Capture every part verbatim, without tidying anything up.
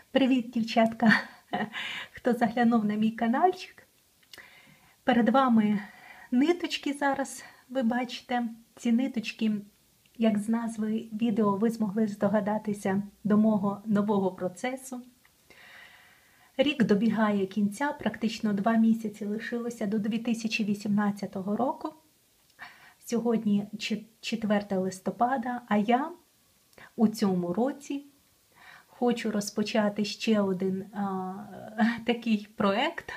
Привіт, дівчатка! Хто заглянув на мій каналчик. Перед вами ниточки зараз, ви бачите. Ці ниточки, як з назви відео, ви змогли здогадатися до мого нового процесу. Рік добігає кінця, практично два місяці лишилося до дві тисячі вісімнадцятого року. Сьогодні четверте листопада, а я у цьому році хочу розпочати ще один а, такий проєкт.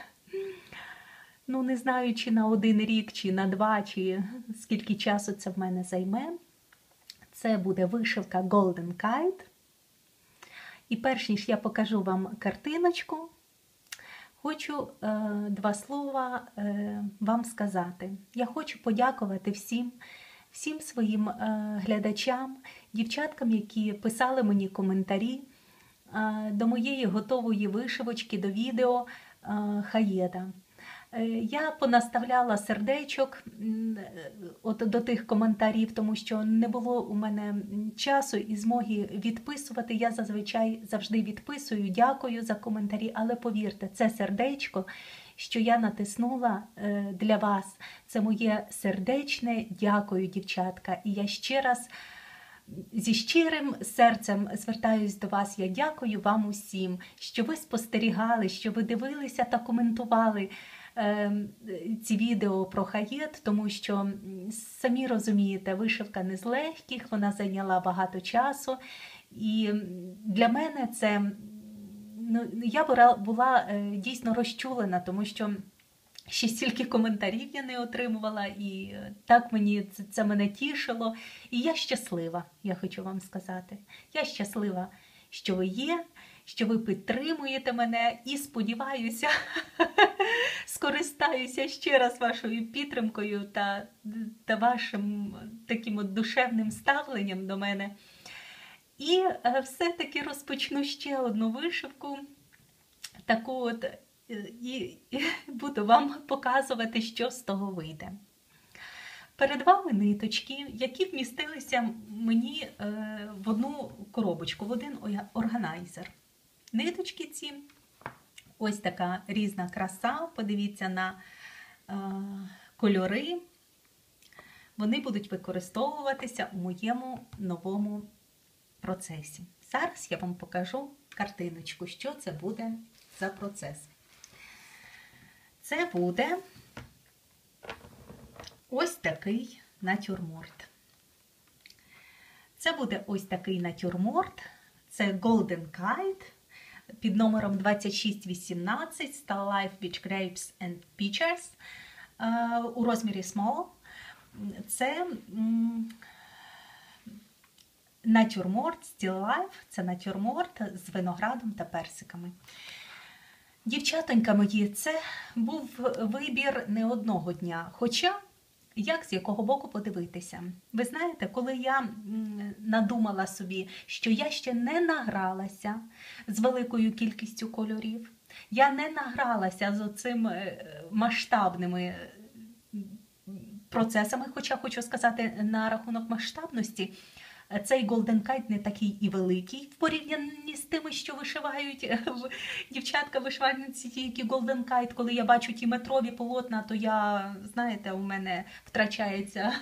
Ну, не знаю, чи на один рік, чи на два, чи скільки часу це в мене займе. Це буде вишивка Golden Kite. І перш ніж я покажу вам картиночку, хочу е, два слова е, вам сказати. Я хочу подякувати всім, всім своїм е, глядачам, дівчаткам, які писали мені коментарі е, до моєї готової вишивочки, до відео е, Хаєда. Я понаставляла сердечок от до тих коментарів, тому що не було у мене часу і змоги відписувати. Я зазвичай завжди відписую, дякую за коментарі, але повірте, це сердечко, що я натиснула для вас, це моє сердечне дякую, дівчатка. І я ще раз зі щирим серцем звертаюсь до вас. Я дякую вам усім, що ви спостерігали, що ви дивилися та коментували ці відео про Хаєд, тому що, самі розумієте, вишивка не з легких, вона зайняла багато часу. І для мене це, ну, я була, була дійсно розчулена, тому що ще стільки коментарів я не отримувала, і так мені це, це мене тішило. І я щаслива, я хочу вам сказати. Я щаслива, що ви є, що ви підтримуєте мене, і сподіваюся, скористаюся ще раз вашою підтримкою та, та вашим таким от душевним ставленням до мене. І все-таки розпочну ще одну вишивку, таку от, і, і буду вам показувати, що з того вийде. Перед вами ниточки, які вмістилися мені в одну коробочку, в один органайзер. Ниточки ці, ось така різна краса, подивіться на е, кольори. Вони будуть використовуватися у моєму новому процесі. Зараз я вам покажу картиночку, що це буде за процес. Це буде ось такий натюрморт. Це буде ось такий натюрморт. Це Golden Kite під номером двадцять шість вісімнадцять Still Life Beach Grapes and Peaches у розмірі Small. Це натюрморт Still Life, це натюрморт з виноградом та персиками. Дівчатонька мої, це був вибір не одного дня, хоча як з якого боку подивитися. Ви знаєте, коли я надумала собі, що я ще не награлася з великою кількістю кольорів, я не награлася з оцими масштабними процесами, хоча хочу сказати на рахунок масштабності, цей Golden Kite не такий і великий в порівнянні з тими, що вишивають дівчатка-вишивальниці, які Golden Kite. Коли я бачу ті метрові полотна, то я, знаєте, у мене втрачається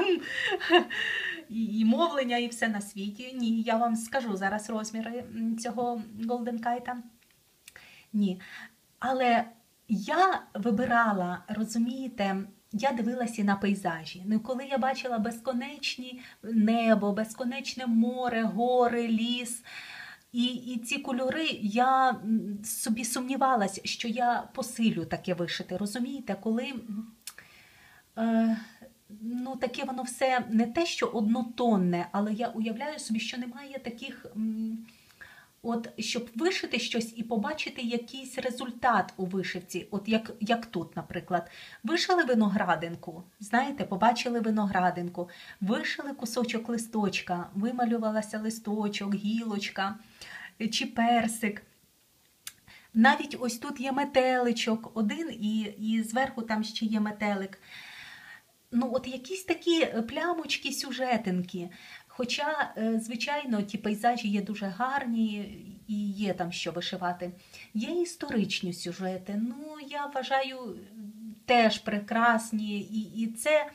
і мовлення, і все на світі. Ні, я вам скажу зараз розміри цього Golden Kite. Ні. Але я вибирала, розумієте, я дивилася на пейзажі. Ну, коли я бачила безконечні небо, безконечне море, гори, ліс, і, і ці кольори, я собі сумнівалася, що я посилю таке вишити. Розумієте, коли е, ну, таке воно все не те, що однотонне, але я уявляю собі, що немає таких... М, От, щоб вишити щось і побачити якийсь результат у вишивці, от як, як тут, наприклад. Вишили виноградинку, знаєте, побачили виноградинку, вишили кусочок листочка, вималювалася листочок, гілочка чи персик. Навіть ось тут є метеличок, один і, і зверху там ще є метелик. Ну, от якісь такі плямочки, сюжетинки. Хоча, звичайно, ті пейзажі є дуже гарні і є там що вишивати. Є історичні сюжети, ну, я вважаю, теж прекрасні. І, і це,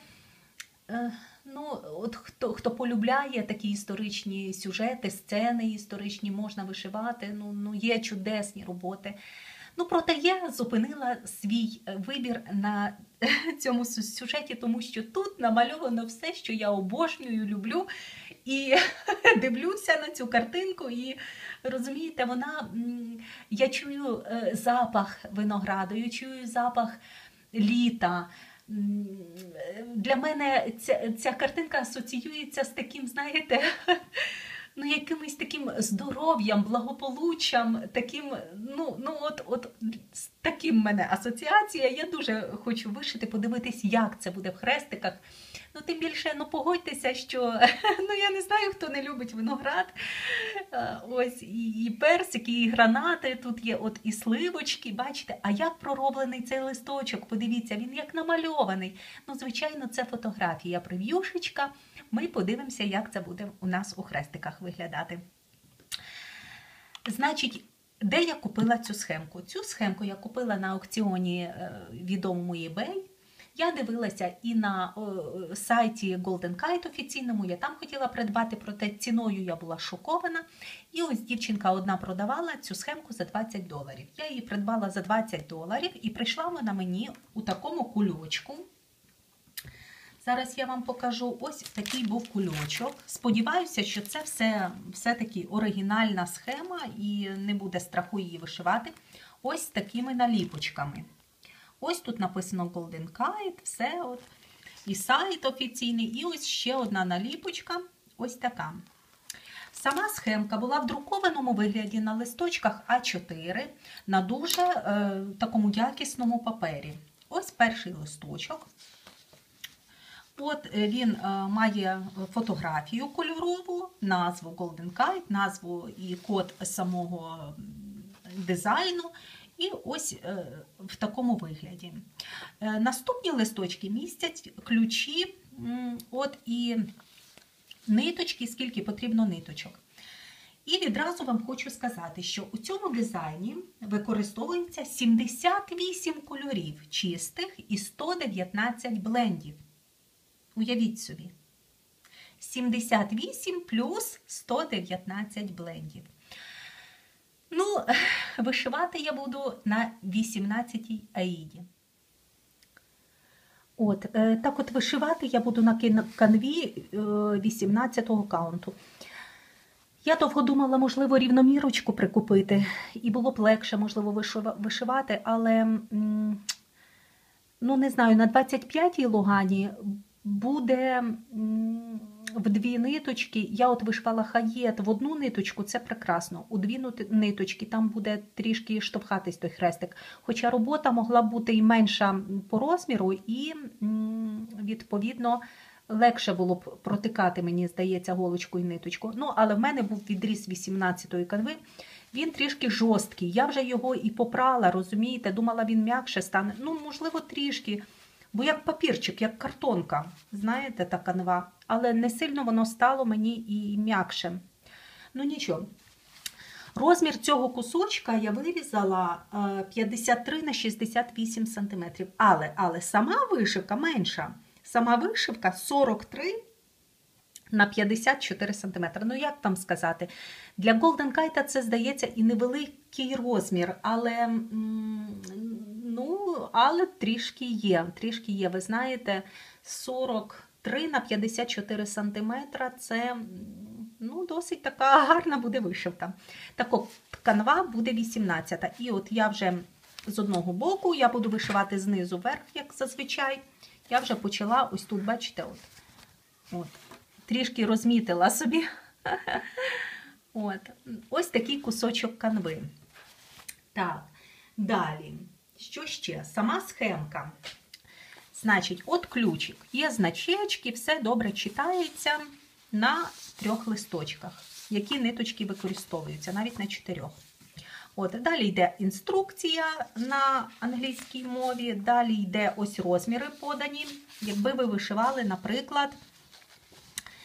ну, от хто, хто полюбляє такі історичні сюжети, сцени історичні, можна вишивати, ну, ну є чудесні роботи. Ну, проте я зупинила свій вибір на цьому сюжеті, тому що тут намальовано все, що я обожнюю, люблю. І дивлюся на цю картинку і, розумієте, вона, я чую запах винограду, я чую запах літа. Для мене ця, ця картинка асоціюється з таким, знаєте, ну, якимось таким здоров'ям, благополуччям, таким, ну, ну от, от з таким в мене асоціація. Я дуже хочу вишити, подивитись, як це буде в хрестиках. Ну, тим більше, ну, погодьтеся, що, ну, я не знаю, хто не любить виноград. Ось, і, і персики, і гранати, тут є от і сливочки, бачите? А як пророблений цей листочок? Подивіться, він як намальований. Ну, звичайно, це фотографія, прев'юшечка. Ми подивимося, як це буде у нас у хрестиках виглядати. Значить, де я купила цю схемку? Цю схемку я купила на аукціоні відомому eBay. Я дивилася і на о, сайті Golden Kite офіційному, я там хотіла придбати, проте ціною я була шокована. І ось дівчинка одна продавала цю схемку за двадцять доларів. Я її придбала за двадцять доларів і прийшла вона мені у такому кульочку. Зараз я вам покажу, ось такий був кульочок. Сподіваюся, що це все, все-таки оригінальна схема і не буде страху її вишивати. Ось з такими наліпочками. Ось тут написано Golden Kite, все от. І сайт офіційний, і ось ще одна наліпочка, ось така. Сама схемка була в друкованому вигляді на листочках а чотири, на дуже е, такому якісному папері. Ось перший листочок. От він е, має фотографію кольорову, назву Golden Kite, назву і код самого дизайну. І ось е, в такому вигляді. Е, наступні листочки містять ключі, м, от і ниточки, скільки потрібно ниточок. І відразу вам хочу сказати, що у цьому дизайні використовується сімдесят вісім кольорів чистих і сто дев'ятнадцять блендів. Уявіть собі. сімдесят вісім плюс сто дев'ятнадцять блендів. Ну, вишивати я буду на вісімнадцятій аїді. От, так от вишивати я буду на канві вісімнадцятого каунту. Я довго думала, можливо, рівномірочку прикупити, і було б легше, можливо, вишивати, але, ну, не знаю, на двадцять п'ятій логані буде в дві ниточки. Я от вишивала хаєт в одну ниточку, це прекрасно. У дві ниточки там буде трішки штовхатись той хрестик. Хоча робота могла бути і менша по розміру, і, відповідно, легше було б протикати, мені здається, голочку і ниточку. Ну, але в мене був відріз вісімнадцятої канви. Він трішки жорсткий. Я вже його і попрала, розумієте? Думала, він м'якше стане. Ну, можливо, трішки. Бо як папірчик, як картонка, знаєте, та канва. Але не сильно воно стало мені і м'якше. Ну, нічого. Розмір цього кусочка я вирізала п'ятдесят три на шістдесят вісім сантиметрів. Але, але сама вишивка менша. Сама вишивка сорок три на п'ятдесят чотири сантиметри. Ну, як вам сказати? Для Golden Kite це, здається, і невеликий розмір, але, ну, але трішки є. Трішки є. Ви знаєте, сорок три на п'ятдесят чотири сантиметра – це, ну, досить така гарна буде вишивка. Так от, канва буде вісімнадцята. І от я вже з одного боку, я буду вишивати знизу вверх, як зазвичай. Я вже почала, ось тут, бачите, от, от, трішки розмітила собі. От, ось такий кусочок канви. Так, далі, що ще? Сама схемка. Значить, от ключик. Є значечки, все добре читається на трьох листочках, які ниточки використовуються, навіть на чотирьох. От, далі йде інструкція на англійській мові, далі йде ось розміри подані. Якби ви вишивали, наприклад,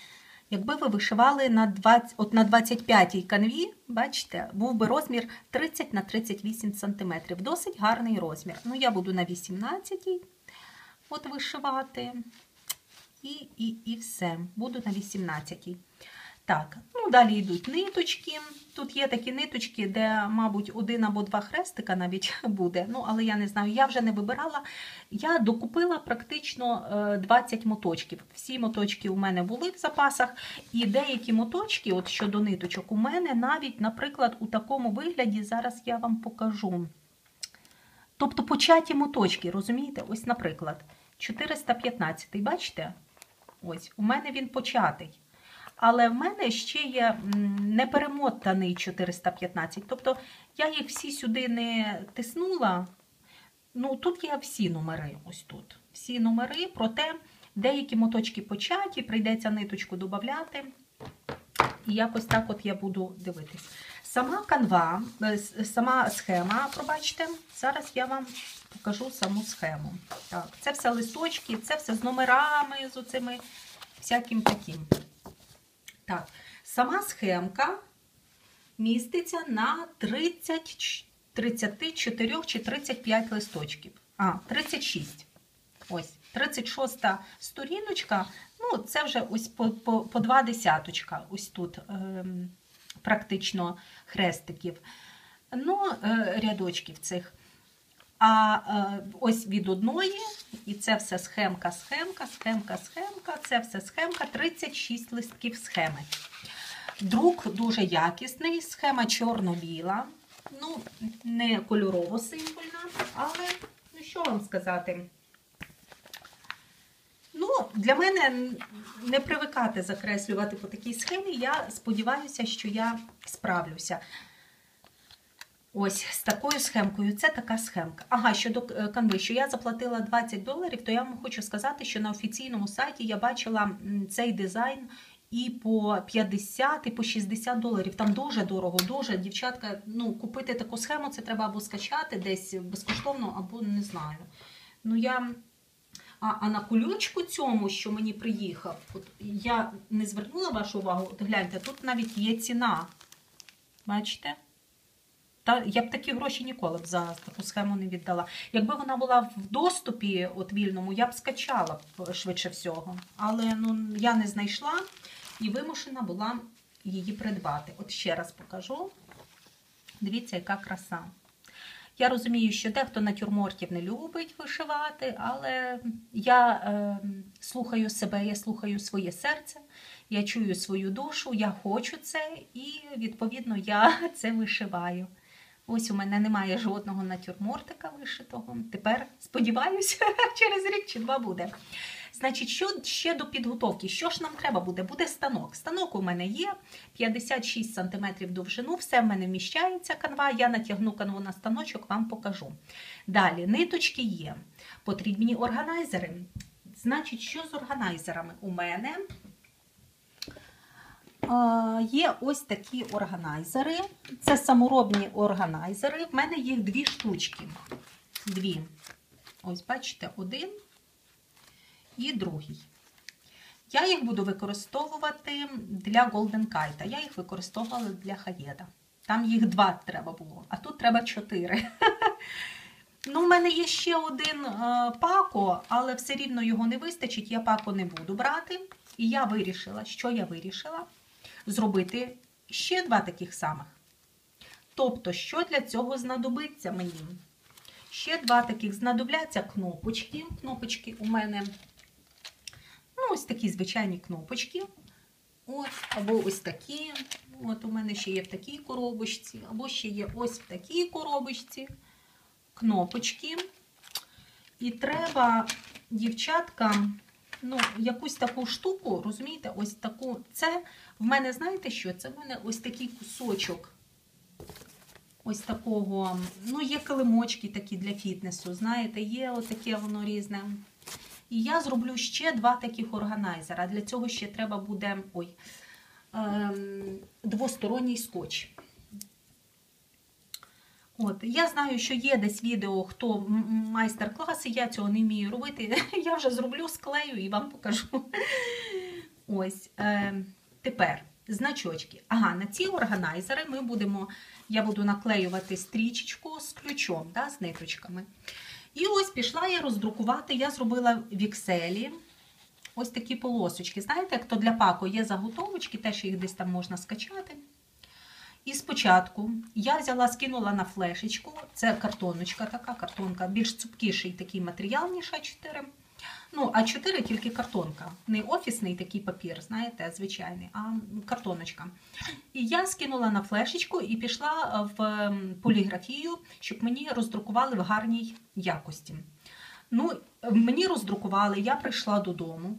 Якби ви вишивали на двадцять, от на двадцять п'ятій канві, бачите, був би розмір тридцять на тридцять вісім сантиметрів. Досить гарний розмір. Ну, я буду на вісімнадцятій от вишивати. І, і, і все. Буду на вісімнадцятій. Так, ну далі йдуть ниточки. Тут є такі ниточки, де, мабуть, один або два хрестика навіть буде. Ну, але я не знаю, я вже не вибирала. Я докупила практично двадцять моточків. Всі моточки у мене були в запасах. І деякі моточки, от щодо ниточок, у мене навіть, наприклад, у такому вигляді, зараз я вам покажу. Тобто початі моточки, розумієте? Ось, наприклад, чотириста п'ятнадцятий, бачите? Ось, у мене він початий. Але в мене ще є неперемотаний чотириста п'ятнадцять. Тобто я їх всі сюди не тиснула. Ну, тут є всі номери. Ось тут. Всі номери, проте деякі моточки початі, прийдеться ниточку додати. І якось так от я буду дивитись. Сама канва, сама схема, пробачте, зараз я вам покажу саму схему. Так, це все листочки, це все з номерами, з оцими всяким таким. Так, сама схемка міститься на тридцять, тридцять чотири чи тридцять п'ять листочків. А, тридцять шість. Ось, тридцять шоста сторіночка, ну, це вже ось по, по, по два десяточка, ось тут е, практично хрестиків, ну, е, рядочків цих. А е, ось від одної, і це все схемка, схемка, схемка, схемка, це все схемка, тридцять шість листків схеми. Друк дуже якісний, схема чорно-біла, ну, не кольорово-символьна, але, ну, що вам сказати? Ну, для мене не привикати закреслювати по такій схемі, я сподіваюся, що я справлюся. Ось, з такою схемкою. Це така схемка. Ага, щодо канви, що я заплатила двадцять доларів, то я вам хочу сказати, що на офіційному сайті я бачила цей дизайн і по п'ятдесят, і по шістдесят доларів. Там дуже дорого, дуже. Дівчатка, ну, купити таку схему, це треба або скачати десь безкоштовно, або не знаю. Ну, я... А, а на кулючку цьому, що мені приїхав, от я не звернула вашу увагу, от гляньте, тут навіть є ціна. Бачите? Та, я б такі гроші ніколи б за таку схему не віддала. Якби вона була в доступі от вільному, я б скачала б швидше всього. Але ну, я не знайшла і вимушена була її придбати. От ще раз покажу. Дивіться, яка краса. Я розумію, що дехто натюрмортів не любить вишивати, але я е, слухаю себе, я слухаю своє серце, я чую свою душу, я хочу це і, відповідно, я це вишиваю. Ось у мене немає жодного натюрмортика вишитого. Тепер, сподіваюся, через рік чи два буде. Значить, що ще до підготовки? Що ж нам треба буде? Буде станок. Станок у мене є, п'ятдесят шість сантиметрів довжину, все в мене вміщається канва, я натягну канву на станочок, вам покажу. Далі, ниточки є, потрібні органайзери. Значить, що з органайзерами? У мене е, є ось такі органайзери, це саморобні органайзери, в мене їх дві штучки. Дві. Ось, бачите, один і другий. Я їх буду використовувати для Golden Kite. Я їх використовувала для Хаєда. Там їх два треба було, а тут треба чотири. Ну, в мене є ще один е, пако, але все рівно його не вистачить, я пако не буду брати. І я вирішила, що я вирішила? Зробити ще два таких самих. Тобто, що для цього знадобиться мені? Ще два таких знадобляться кнопочки. Кнопочки у мене, ну, ось такі звичайні кнопочки. Ось, або ось такі. От у мене ще є в такій коробочці, або ще є ось в такій коробочці. Кнопочки. І треба, дівчаткам, ну, якусь таку штуку, розумієте, ось таку. Це в мене, знаєте що? Це в мене ось такий кусочок. Ось такого, ну, є килимочки такі для фітнесу, знаєте, є отаке воно різне. І я зроблю ще два таких органайзера. Для цього ще треба буде, ой, ем, двосторонній скотч. От, я знаю, що є десь відео, хто майстер-класи, я цього не вмію робити. Я вже зроблю, склею і вам покажу. Ось, ем, Тепер значочки. Ага, на ці органайзери ми будемо, я буду наклеювати стрічечку з ключом, да, з ниточками. І ось пішла я роздрукувати, я зробила в Excel ось такі полосочки. Знаєте, як то для паку є заготовочки, теж їх десь там можна скачати. І спочатку я взяла, скинула на флешечку, це картоночка така, картонка, більш цупкіший такий матеріал, ніж А чотири. Ну, А чотири тільки картонка, не офісний такий папір, знаєте, звичайний, а картоночка. І я скинула на флешечку і пішла в поліграфію, щоб мені роздрукували в гарній якості. Ну, мені роздрукували, я прийшла додому,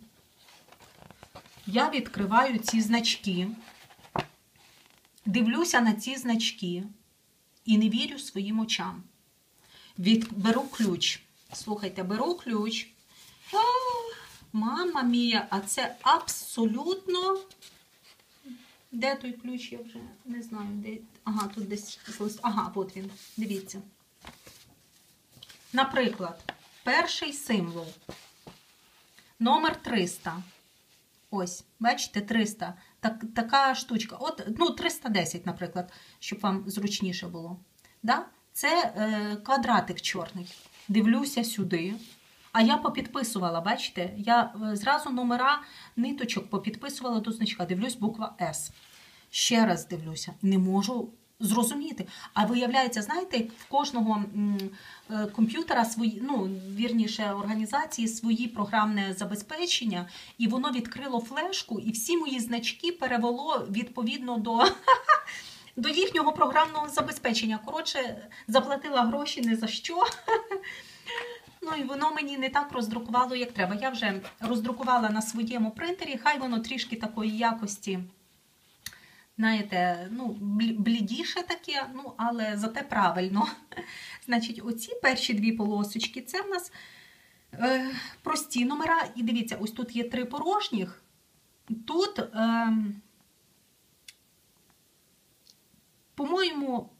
я відкриваю ці значки, дивлюся на ці значки і не вірю своїм очам. Від... Беру ключ, слухайте, беру ключ. А, мама мія, а це абсолютно... Де той ключ? Я вже не знаю, де... Ага, тут десь... Ага, от він, дивіться. Наприклад, перший символ. Номер триста. Ось, бачите, триста. Так, така штучка. От, ну, триста десять, наприклад, щоб вам зручніше було. Да? Це е, квадратик чорний. Дивлюся сюди. А я попідписувала, бачите? Я зразу номера ниточок попідписувала до значка. Дивлюсь, буква С. Ще раз дивлюся. Не можу зрозуміти. А виявляється, знаєте, в кожного комп'ютера свої, ну, вірніше, організації свої програмне забезпечення, і воно відкрило флешку, і всі мої значки перевело відповідно до, до їхнього програмного забезпечення. Коротше, заплатила гроші не за що. Ну, і воно мені не так роздрукувало, як треба. Я вже роздрукувала на своєму принтері, хай воно трішки такої якості, знаєте, ну, блідіше таке, ну, але зате правильно. Значить, оці перші дві полосочки, це в нас е, прості номера. І дивіться, ось тут є три порожніх. Тут, е, по-моєму,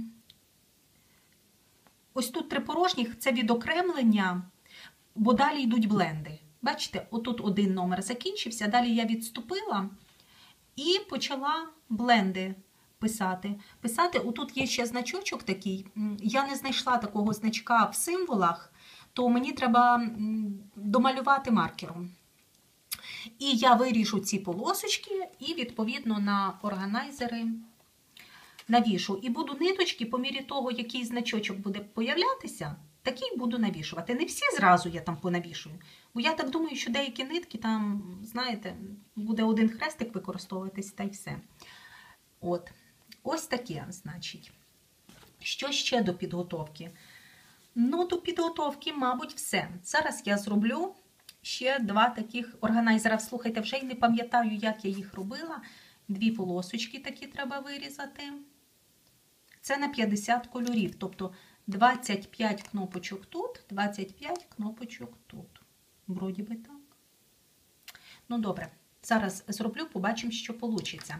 ось тут три порожніх, це відокремлення, бо далі йдуть бленди. Бачите, отут один номер закінчився, далі я відступила і почала бленди писати. Писати, отут є ще значочок такий, я не знайшла такого значка в символах, то мені треба домалювати маркером. І я виріжу ці полосочки і, відповідно, на органайзери навішу. І буду ниточки, по мірі того, який значочок буде появлятися, такий буду навішувати. Не всі зразу я там понавішую. Бо я так думаю, що деякі нитки там, знаєте, буде один хрестик використовуватись, та й все. От. Ось таке, значить. Що ще до підготовки? Ну, до підготовки, мабуть, все. Зараз я зроблю ще два таких органайзера. Слухайте, вже й не пам'ятаю, як я їх робила. Дві полосочки такі треба вирізати. Це на п'ятдесят кольорів, тобто двадцять п'ять кнопочок тут, двадцять п'ять кнопочок тут. Вроді би так. Ну, добре. Зараз зроблю, побачимо, що вийде.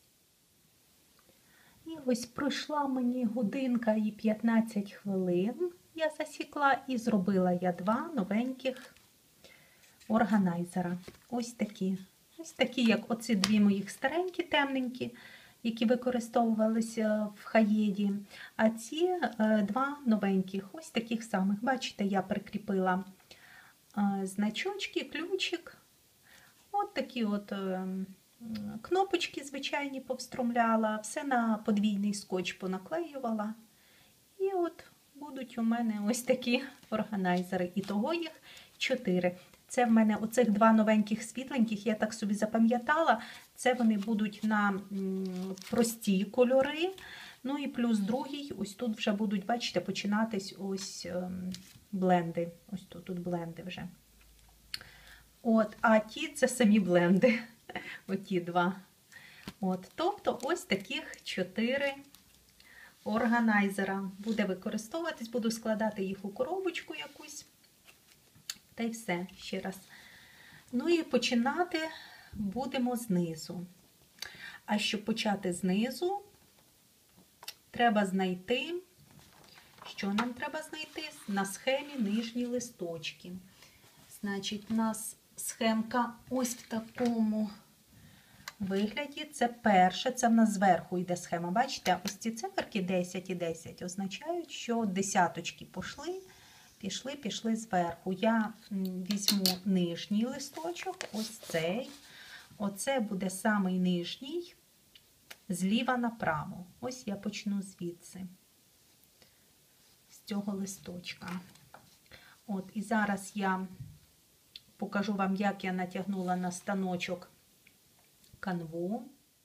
І ось пройшла мені годинка і п'ятнадцять хвилин. Я засікла і зробила я два новеньких органайзера. Ось такі. Ось такі, як оці дві моїх старенькі, темненькі, які використовувалися в Хаєді. А ці е, два новеньких, ось таких самих. Бачите, я прикріпила е, значочки, ключик. От такі от е, кнопочки звичайні повстромляла. Все на подвійний скотч понаклеювала. І от будуть у мене ось такі органайзери. І того їх чотири. Це в мене оцих два новеньких світленьких, я так собі запам'ятала. Це вони будуть на прості кольори. Ну і плюс другий, ось тут вже будуть, бачите, починатись ось ем, бленди. Ось тут, тут бленди вже. От, а ті це самі бленди. Оті два. От, тобто ось таких чотири органайзера буде використовуватись. Буду складати їх у коробочку якусь. Та й все, ще раз. Ну і починати будемо знизу. А щоб почати знизу, треба знайти, що нам треба знайти? На схемі нижні листочки. Значить, у нас схемка ось в такому вигляді. Це перше, це в нас зверху йде схема. Бачите, ось ці циферки десять і десять означають, що десяточки пішли, пішли, пішли зверху. Я візьму нижній листочок, ось цей. Оце буде самий нижній, зліва направо. Ось я почну звідси, з цього листочка. От, і зараз я покажу вам, як я натягнула на станочок канву.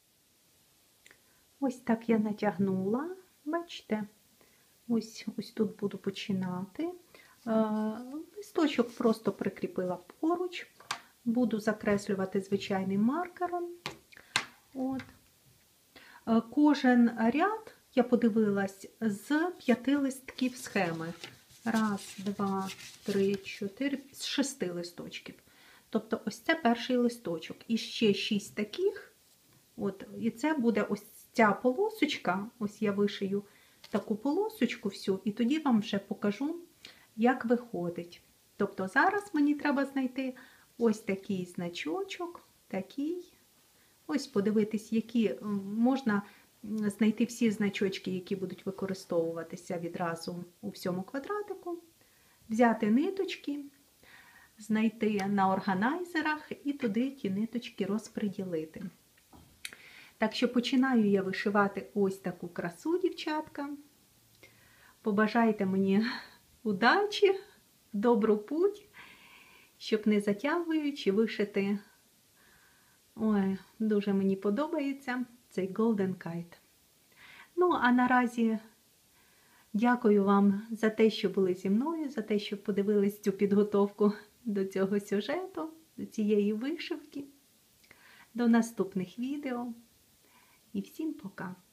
Ось так я натягнула, бачите, ось, ось тут буду починати. Листочок просто прикріпила поруч, буду закреслювати звичайним маркером. От. Кожен ряд, я подивилась, з п'яти листків схеми. Раз, два, три, чотири, з шести листочків. Тобто ось це перший листочок. І ще шість таких. От, і це буде ось ця полосочка. Ось я вишию таку полосочку всю, і тоді вам вже покажу, як виходить. Тобто зараз мені треба знайти ось такий значочок, такий. Ось подивитись, які можна знайти всі значочки, які будуть використовуватися відразу у всьому квадратику. Взяти ниточки, знайти на органайзерах і туди ті ниточки розподілити. Так що починаю я вишивати ось таку красу, дівчатка. Побажайте мені удачі, добру путь, щоб не затягуючи вишити. Ой, дуже мені подобається цей Golden Kite. Ну, а наразі дякую вам за те, що були зі мною, за те, що подивились цю підготовку до цього сюжету, до цієї вишивки. До наступних відео. І всім пока!